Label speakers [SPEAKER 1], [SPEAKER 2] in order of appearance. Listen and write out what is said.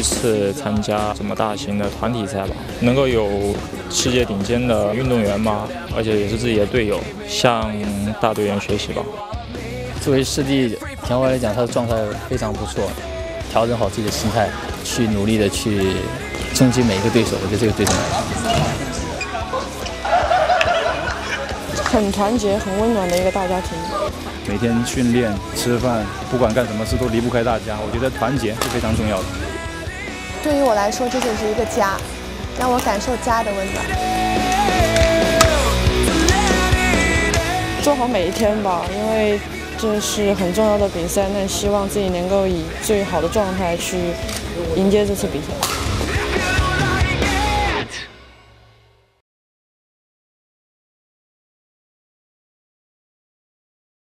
[SPEAKER 1] 次参加这么大型的团体赛吧，能够有世界顶尖的运动员嘛，而且也是自己的队友，向大队员学习吧。
[SPEAKER 2] 作为师弟，田外来讲，他的状态非常不错，调整好自己的心态，去努力的去冲击每一个对手，我觉得这个最重要。
[SPEAKER 3] 很团结、很温暖的一个大家庭。
[SPEAKER 4] 每天训练、吃饭，不管干什么事都离不开大家。我觉得团结是非常重要的。
[SPEAKER 5] 对于我来说，这就是一个家，让我感受家的温暖。
[SPEAKER 3] 做好每一天吧，因为这是很重要的比赛，那希望自己能够以最好的状态去迎接这次比赛。